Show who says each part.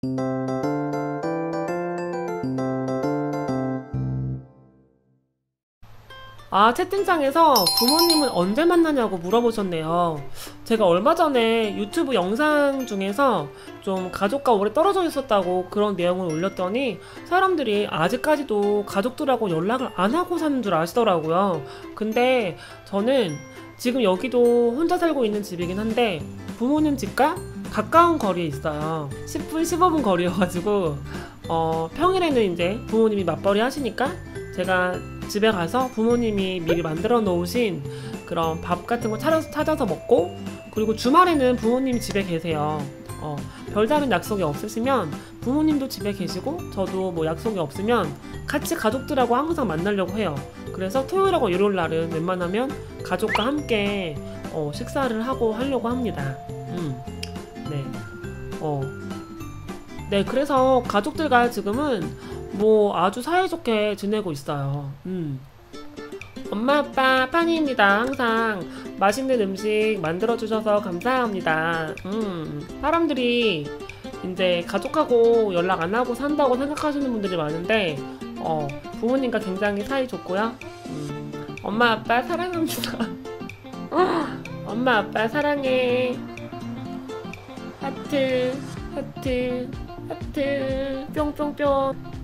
Speaker 1: 채팅창에서 부모님은 언제 만나냐고 물어보셨네요. 제가 얼마 전에 유튜브 영상 중에서 좀 가족과 오래 떨어져 있었다고 그런 내용을 올렸더니 사람들이 아직까지도 가족들하고 연락을 안 하고 사는 줄 아시더라고요. 근데 저는 지금 여기도 혼자 살고 있는 집이긴 한데 부모님 집과 가까운 거리에 있어요. 10분, 15분 거리여가지고 평일에는 이제 부모님이 맞벌이 하시니까 제가 집에 가서 부모님이 미리 만들어 놓으신 그런 밥 같은 거 찾아서 먹고, 그리고 주말에는 부모님이 집에 계세요. 별다른 약속이 없으시면 부모님도 집에 계시고 저도 뭐 약속이 없으면 같이 가족들하고 항상 만나려고 해요. 그래서 토요일하고 일요일 날은 웬만하면 가족과 함께 식사를 하고 하려고 합니다. 네. 네, 그래서 가족들과 지금은 뭐 아주 사이좋게 지내고 있어요. 엄마 아빠 파니입니다. 항상 맛있는 음식 만들어주셔서 감사합니다. 사람들이 이제 가족하고 연락 안 하고 산다고 생각하시는 분들이 많은데 부모님과 굉장히 사이좋고요. 엄마 아빠 사랑합니다. 엄마 아빠 사랑해. 하트 하트 하트 뿅뿅뿅.